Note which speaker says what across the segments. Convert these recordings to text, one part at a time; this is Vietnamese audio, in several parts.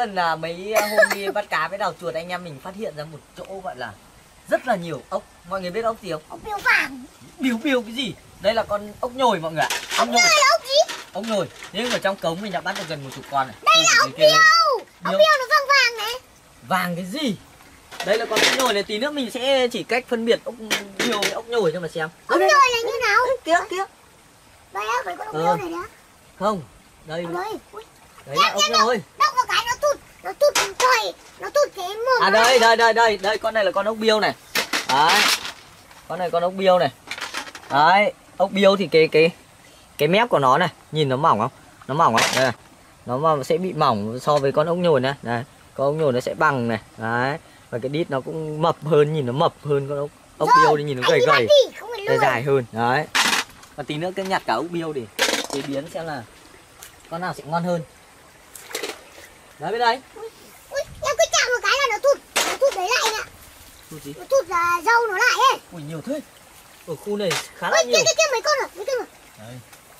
Speaker 1: lần là mấy hôm đi bắt cá với đào chuột anh em mình phát hiện ra một chỗ gọi là rất là nhiều ốc. Mọi người biết ốc gì không?
Speaker 2: Ốc biêu vàng.
Speaker 1: Biêu cái gì? Đây là con ốc nhồi mọi người ạ.
Speaker 2: Ốc nhồi là ốc gì?
Speaker 1: Ốc nhồi. Nhưng ở trong cống mình đã bắt được gần 10 con này.
Speaker 2: Đây là ốc biêu. Ốc biêu nó vàng vàng này.
Speaker 1: Vàng cái gì? Đây là con ốc nhồi này, tí nữa mình sẽ chỉ cách phân biệt ốc biêu với ốc nhồi cho mà xem.
Speaker 2: Ốc nhồi là như nào?
Speaker 1: Kia.
Speaker 2: Đây á, phải con ốc biêu này đó.
Speaker 1: Không, đây. Đấy là ốc
Speaker 2: nhồi. Đọc vào cái nó tụt trời, nó tụt cái mồm.
Speaker 1: À đây, con này là con ốc biêu này. Đấy. Con này con ốc biêu này. Đấy, ốc biêu thì cái mép của nó này, nhìn nó mỏng không? Nó mỏng không? Đây này. Nó mà sẽ bị mỏng so với con ốc nhồi này. Đây, con ốc nhồi nó sẽ bằng này. Đấy. Và cái đít nó cũng mập hơn, nhìn nó mập hơn con ốc biêu thì nhìn nó gầy gầy. Đây dài hơn. Đấy. Và tí nữa cứ nhặt cả ốc biêu để chế biến xem là con nào sẽ ngon hơn. Đấy bên đây.
Speaker 2: Ui, em cứ chạm một cái là nó tụt đấy lại nè.
Speaker 1: Tụt gì?
Speaker 2: Nó tụt râu nó lại ấy.
Speaker 1: Ui nhiều thế. Ở khu này khá là nhiều.
Speaker 2: Kia mấy con rồi,
Speaker 1: Đấy.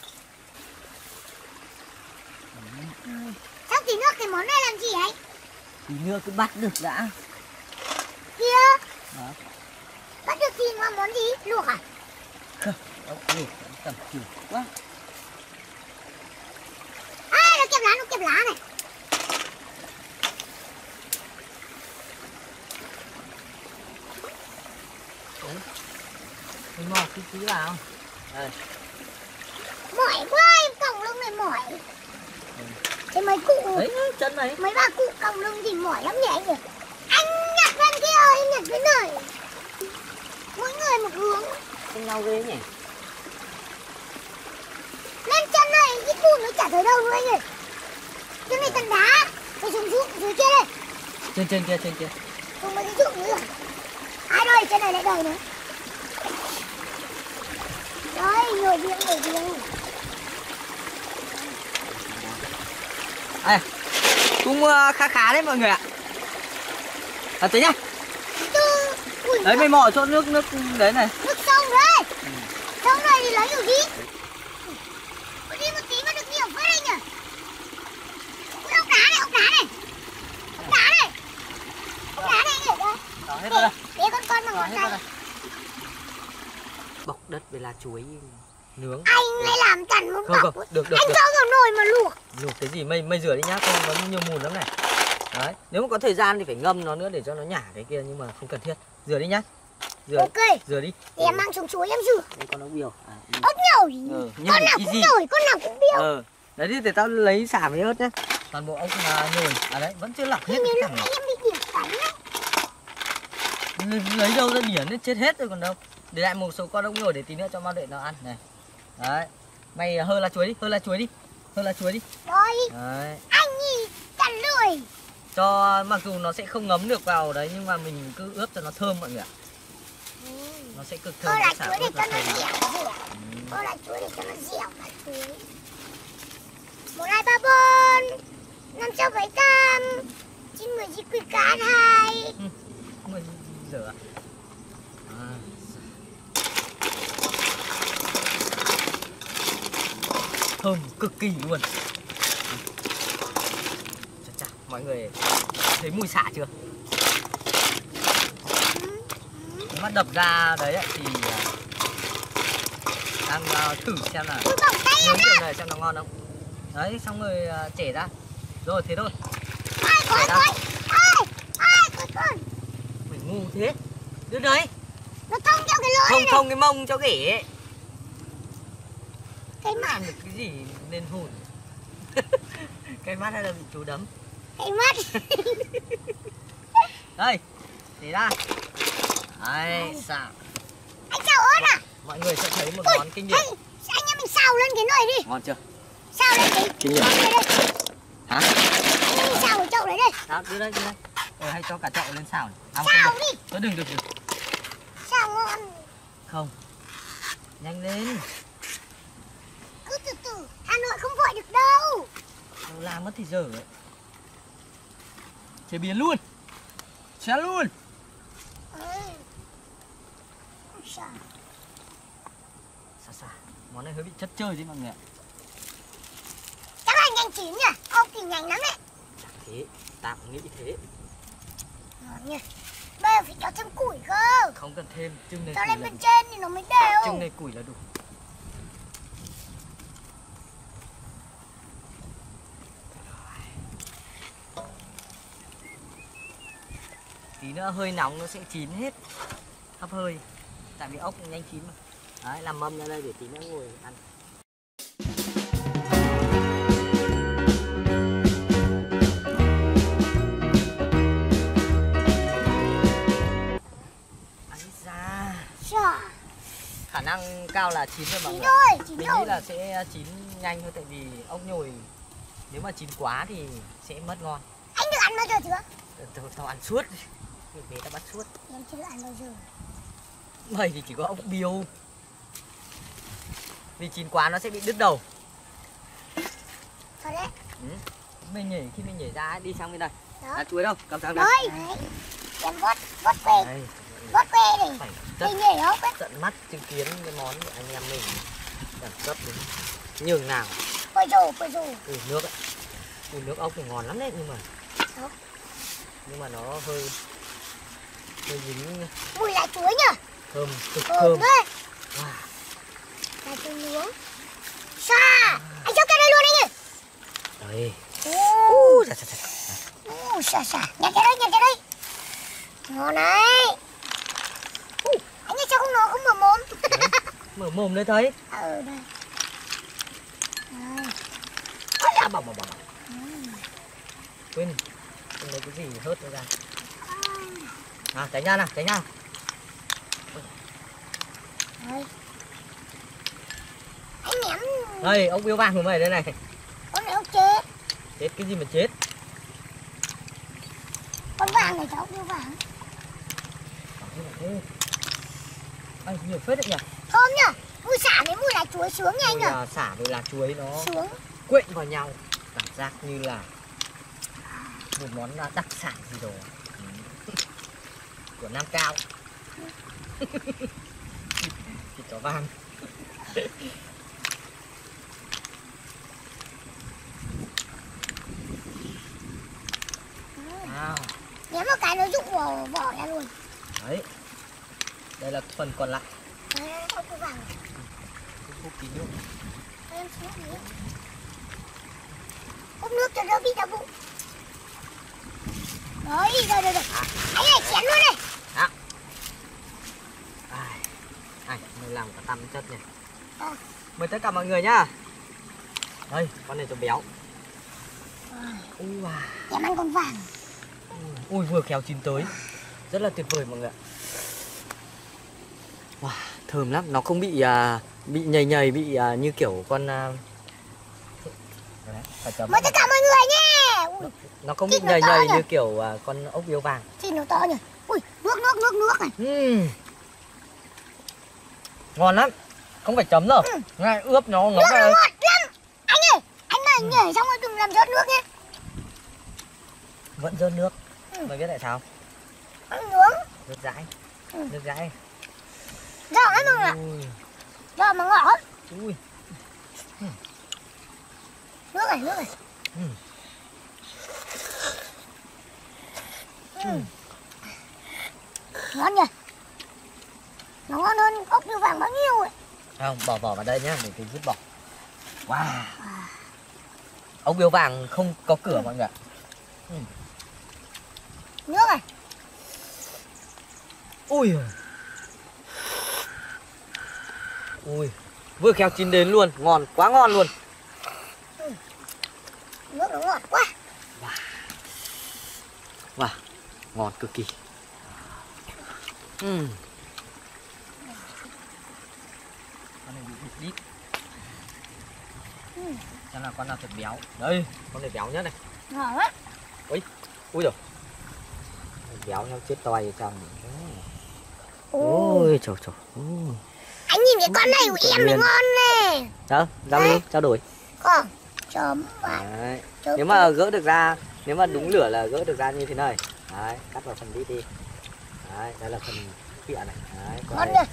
Speaker 2: Sao tí nữa cái món này làm gì ấy?
Speaker 1: Tí nữa cứ bắt được đã.
Speaker 2: Kia.
Speaker 1: Đó.
Speaker 2: Bắt được thì ngon món gì? Luộc à?
Speaker 1: Không, luộc tầm kiểu quá.
Speaker 2: À, nó kẹp lá này.
Speaker 1: Đấy. Mình mò tí vào. Đây.
Speaker 2: Mỏi quá, em còng lưng này mỏi. Thế mấy cụ.
Speaker 1: Đấy, chân này.
Speaker 2: Mấy bà cụ còng lưng thì mỏi lắm nhỉ anh nhỉ? Anh nhặt lên kia ơi, anh nhặt lên này. Mỗi người một hướng.
Speaker 1: Không nhau ghê nhỉ.
Speaker 2: Lên chân này, ít bùn nó chả thấy đâu nữa anh ơi. Chân này chân đá. Phải xuống dưới kia đây.
Speaker 1: Trên kia.
Speaker 2: Xuống mấy cái ruộng nữa rồi. À đây, chân này lại đầy nữa. Đấy, nổi riêng.
Speaker 1: À, cũng khá đấy mọi người ạ. À tới nhá. Đấy mình mò chỗ nước đấy này.
Speaker 2: Nước sông đấy. Sông này thì lấy kiểu gì? Đi một tí mà được nhiều phết đây nhỉ. Ốc đá này. Ốc đá này nhỉ.
Speaker 1: Đó hết rồi đây.
Speaker 2: Để con bằng ngón tay.
Speaker 1: Bọc đất với lá chuối nướng.
Speaker 2: Anh lại làm chằn muốn bọc.
Speaker 1: Không, được.
Speaker 2: Anh cho vào nồi mà luộc.
Speaker 1: Luộc cái gì mây rửa đi nhá, không nó nhiều mùn lắm này. Đấy, nếu mà có thời gian thì phải ngâm nó nữa để cho nó nhả cái kia, nhưng mà không cần thiết. Rửa đi nhá.
Speaker 2: Ok.
Speaker 1: Rửa đi.
Speaker 2: Để em mang xuống chuối em rửa.
Speaker 1: Đây con ốc biêu.
Speaker 2: Ốc nhồi. Con nào cũng nhồi, con nào cũng biêu.
Speaker 1: Đấy đi để tao lấy xả với ớt nhá. Toàn bộ ốc nhồi. À đấy, vẫn chưa lọc hết.
Speaker 2: Nhưng lúc nãy em bị điểm cắn đấy.
Speaker 1: Lấy đâu ra biển nó chết hết rồi còn đâu. Để lại một số con ốc nhồi để tí nữa cho Mao Đệ nó ăn này. Đấy. Mày hơ lá chuối đi.
Speaker 2: Rồi.
Speaker 1: Đấy.
Speaker 2: Anh nhỉ, chằn lười.
Speaker 1: Cho mặc dù nó sẽ không ngấm được vào đấy nhưng mà mình cứ ướp cho nó thơm mọi người ạ. Nó sẽ cực thơm.
Speaker 2: Hơ lá chuối để cho nó dẻo dẻo. Hơ lá chuối để cho nó dẻo lá chuối. 1, 2, 3, 4 5, 6, 7, 8 9, 10, 9, 10, cả 2.
Speaker 1: Mình rửa. Thơm cực kỳ luôn. Chà, mọi người thấy mùi xả chưa? Nếu mà đập ra đấy thì đang thử xem là nướng kiểu này xem nó ngon không. Đấy, xong rồi chẻ ra. Rồi thế thôi.
Speaker 2: Con.
Speaker 1: Mày ngu thế. Đưa đấy.
Speaker 2: Nó thông theo cái lưỡi này.
Speaker 1: Không cái mông cho ghẻ.
Speaker 2: Cái mắt.
Speaker 1: Làm được cái gì nên hồn. Cái mắt hay là bị chú đấm.
Speaker 2: Cái mắt.
Speaker 1: Đây. Để ra. Đấy, xào.
Speaker 2: Anh xào ớt à?
Speaker 1: Mọi người sẽ thấy một món kinh điển.
Speaker 2: Anh em mình xào lên cái nồi đi.
Speaker 1: Ngon chưa?
Speaker 2: Xào lên cái
Speaker 1: kinh điển. Hả?
Speaker 2: Anh mình xào cái chậu đấy đây.
Speaker 1: Đó, đưa đây. Hay cho cả chậu lên xào.
Speaker 2: Xào đi.
Speaker 1: Thôi đừng.
Speaker 2: Xào ngon.
Speaker 1: Không. Nhanh lên.
Speaker 2: Cứ từ từ, Hà Nội không vội được đâu.
Speaker 1: Đâu làm mất thì giờ ấy. Chế biến luôn. Xé luôn. Xả. Món này hơi bị chất chơi chứ mọi người ạ.
Speaker 2: Chắc là nhanh chín nhỉ? Ông thì nhanh lắm đấy.
Speaker 1: thế, tao cũng nghĩ thế.
Speaker 2: Ngon nhỉ. Bây giờ phải cho thêm củi cơ.
Speaker 1: Không cần thêm, chừng này
Speaker 2: Cho
Speaker 1: củi
Speaker 2: lên
Speaker 1: là
Speaker 2: bên
Speaker 1: đủ.
Speaker 2: trên thì nó mới đều.
Speaker 1: Chừng này củi là đủ. Tí nữa hơi nóng nó sẽ chín hết, hấp hơi. Tại vì ốc nhanh chín mà. Đấy, làm mâm ra đây để tí nữa ngồi ăn. Ấy da,
Speaker 2: Dạ.
Speaker 1: khả năng cao là chín rồi mọi
Speaker 2: Chín
Speaker 1: người.
Speaker 2: rồi, chín
Speaker 1: Mình
Speaker 2: rồi.
Speaker 1: nghĩ là sẽ chín nhanh thôi, tại vì ốc nhồi nếu mà chín quá thì sẽ mất ngon.
Speaker 2: Anh được ăn bao giờ chưa?
Speaker 1: Tao ăn suốt, về tao bắt suốt.
Speaker 2: Em chưa được ăn bao giờ.
Speaker 1: Mày thì chỉ có ốc biêu, vì chín quá nó sẽ bị đứt đầu.
Speaker 2: Thật đấy.
Speaker 1: Mình nhảy, khi mình nhảy ra ấy, đi sang bên đây.
Speaker 2: Đó.
Speaker 1: Chuối đâu, cầm sang đây.
Speaker 2: Đấy. Em vót que.
Speaker 1: Đây,
Speaker 2: Vót que này.
Speaker 1: phải
Speaker 2: Mình
Speaker 1: rất
Speaker 2: nhảy ốc ấy.
Speaker 1: tận mắt chứng kiến cái món của anh em mình sản xuất đến nhường nào.
Speaker 2: Ôi dồi, ôi dồi.
Speaker 1: Nước ấy. Nước ốc thì ngon lắm đấy,
Speaker 2: Đó.
Speaker 1: nhưng mà nó hơi dính,
Speaker 2: Mùi lá chuối nhỉ?
Speaker 1: thơm, cực
Speaker 2: Thơm
Speaker 1: thơm.
Speaker 2: đấy.
Speaker 1: Wow.
Speaker 2: Lá chuối nướng. Xa. Anh cho cái đây luôn anh ơi.
Speaker 1: Đấy.
Speaker 2: Ô.
Speaker 1: Chà.
Speaker 2: Xa. Nhặt cái đây, nhặt cái đây. Ngon đấy. Anh ơi sao không nó không mở mồm?
Speaker 1: Mở mồm đấy thấy.
Speaker 2: Đây. Đây.
Speaker 1: À, bảo. Quên. Không lấy cái gì hớt nó ra. À, tránh ra nào, tránh ra.
Speaker 2: Đây. Anh ném.
Speaker 1: Đây, ốc biêu vàng của mày đây này.
Speaker 2: Con này ốc chết.
Speaker 1: Chết cái gì mà chết.
Speaker 2: Con vàng này cháu ốc biêu vàng.
Speaker 1: Ây, nhiều phết đấy nhỉ.
Speaker 2: Thơm nhỉ? Mùi xả với mùi lá chuối sướng nha anh nhỉ?
Speaker 1: Xả với lá chuối nó
Speaker 2: Sướng.
Speaker 1: quyện vào nhau, cảm giác như là một món đặc sản gì đó của Nam Cao. Thịt chó vàng. Wow.
Speaker 2: Ném một cái nó rụng vỏ ra luôn.
Speaker 1: Đấy, đây là phần còn lại.
Speaker 2: Đấy, ốc biêu vàng.
Speaker 1: Hút tí nước.
Speaker 2: Em xuống nước. Hút nước cho đỡ bị đau bụng. Đấy, rồi. Anh ơi, chén luôn này.
Speaker 1: Đó. Này, mình làm cả tăm chất này. Mời tất cả mọi người nhá. Đây, con này cho béo. Wow.
Speaker 2: Em ăn con vàng.
Speaker 1: Ui, vừa khéo chín tới. Rất là tuyệt vời mọi người ạ. Wow, thơm lắm, nó không bị nhầy bị như kiểu con đấy, phải chấm.
Speaker 2: Mời tất cả mọi người nhé. Ui,
Speaker 1: Nó không bị
Speaker 2: thịt nó
Speaker 1: nhầy
Speaker 2: to nhỉ?
Speaker 1: như kiểu con ốc biêu vàng.
Speaker 2: thịt nó to nhỉ? Ui, nước này.
Speaker 1: Ngon lắm. Không phải chấm đâu. Ngay ướp nó
Speaker 2: Nước nó
Speaker 1: phải...
Speaker 2: ngọt lắm. Anh ơi, anh mà nhảy xong rồi đừng làm rớt nước nhé.
Speaker 1: Vẫn rớt nước. Mày biết tại sao?
Speaker 2: Ăn nướng.
Speaker 1: Nước dãi. Nước dãi.
Speaker 2: Giòn lắm mọi người ạ.
Speaker 1: Ui.
Speaker 2: Giòn mà ngọt.
Speaker 1: Ui.
Speaker 2: Nước này. Ngon nhỉ? Nó ngon hơn ốc biêu vàng bao nhiêu ấy.
Speaker 1: Không, bỏ vào đây nhá, mình cứ vứt bỏ. Wow. Ốc biêu vàng không có cửa mọi người ạ.
Speaker 2: Nước này.
Speaker 1: Ui. Ui. Vừa khéo chín đến luôn, ngon, quá ngon luôn.
Speaker 2: Nước nó ngọt quá.
Speaker 1: Wow, ngon cực kỳ. Con này bị đục đít. Chắc là con nào thật béo. Đây, con này béo nhất này.
Speaker 2: Ngon quá.
Speaker 1: Ui rồi. Béo nhau chết toi ở trong. Ôi trời.
Speaker 2: Anh nhìn cái con này của em mới ngon nè.
Speaker 1: Đó, giao lưu, trao đổi.
Speaker 2: Con chấm và
Speaker 1: Đấy.
Speaker 2: chấm.
Speaker 1: Nếu mà gỡ được ra, nếu mà đúng lửa là gỡ được ra như thế này. Đấy, cắt vào phần đít đi. Đấy, đây là phần khịa này. Đấy,
Speaker 2: Ngon nhỉ?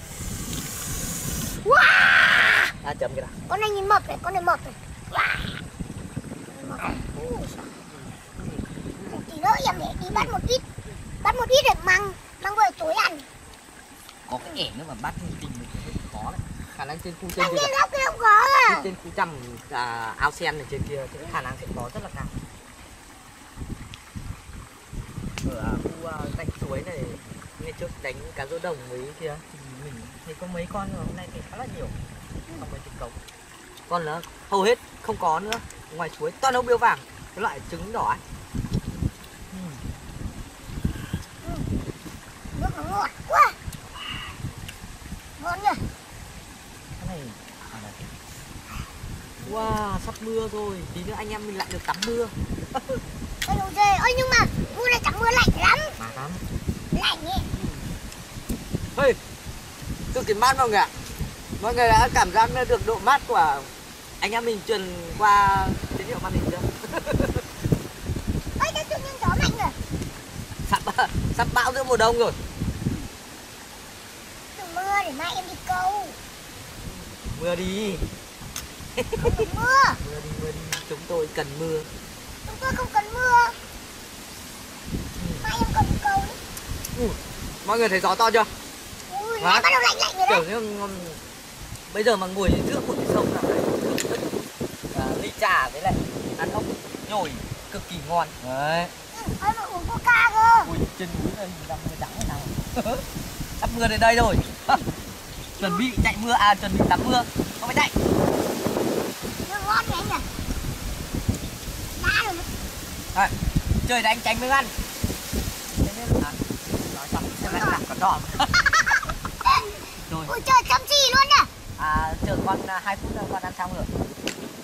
Speaker 2: Wow.
Speaker 1: Chấm cái nào.
Speaker 2: Con này nhìn mập này, con này mập này. Wow. đỡ em để đi bắt một ít để mang về tối ăn.
Speaker 1: Có cái ẻ nữa mà bắt tình mình có đấy. Khả năng trên khu trên
Speaker 2: Trên
Speaker 1: kia
Speaker 2: góc kia không có à.
Speaker 1: trên khu trăm ao sen này trên kia thì khả năng sẽ có rất là cao. Ở khu cạnh suối này ngày trước đánh cá rô đồng với kia thì mình thấy có mấy con rồi, hôm nay thì khá là nhiều, không mấy chục cống. Còn nữa hầu hết không có nữa, ngoài suối toàn ốc biêu vàng, cái loại trứng đỏ ấy.
Speaker 2: Nước nó ngọt quá. Ngon nhỉ.
Speaker 1: Cái này wow, sắp mưa rồi, tí nữa anh em mình lại được tắm mưa.
Speaker 2: Ôi dồi dê, ôi nhưng mà mùa này tắm mưa lạnh lắm.
Speaker 1: Lắm.
Speaker 2: Lạnh ấy.
Speaker 1: Hey, cực kỳ mát mọi người ạ. Mọi người đã cảm giác được độ mát của anh em mình truyền qua tín hiệu màn hình chưa?
Speaker 2: Ôi cái tự nhiên gió mạnh rồi.
Speaker 1: Sắp bão giữa mùa đông rồi.
Speaker 2: Đừng mưa để mai em đi câu.
Speaker 1: Mưa đi.
Speaker 2: Không được mưa.
Speaker 1: Mưa đi. Chúng tôi cần mưa.
Speaker 2: Chúng tôi không cần mưa. Mai em cần đi câu đấy.
Speaker 1: Mọi người thấy gió to chưa?
Speaker 2: Ui, bắt đầu lạnh lạnh rồi đấy.
Speaker 1: Kiểu như bây giờ mà ngồi giữa một cái sông nào đấy, ly trà với lại ăn ốc nhồi cực kỳ ngon. Đấy.
Speaker 2: Ôi mà uống coca cơ.
Speaker 1: Ui, trên núi này đang mưa đắng thế nào. Sắp mưa đến đây rồi. Chuẩn bị chạy mưa, chuẩn bị tắm mưa. Không phải chạy.
Speaker 2: Nước ngon đấy nhỉ. Đã rồi.
Speaker 1: À, trời đánh tránh mới ăn. Thế nên nói xong sẽ lại làm con đỏ. Rồi.
Speaker 2: Ui trời chăm chỉ luôn nhỉ.
Speaker 1: Chờ con 2 phút nữa con ăn xong rồi.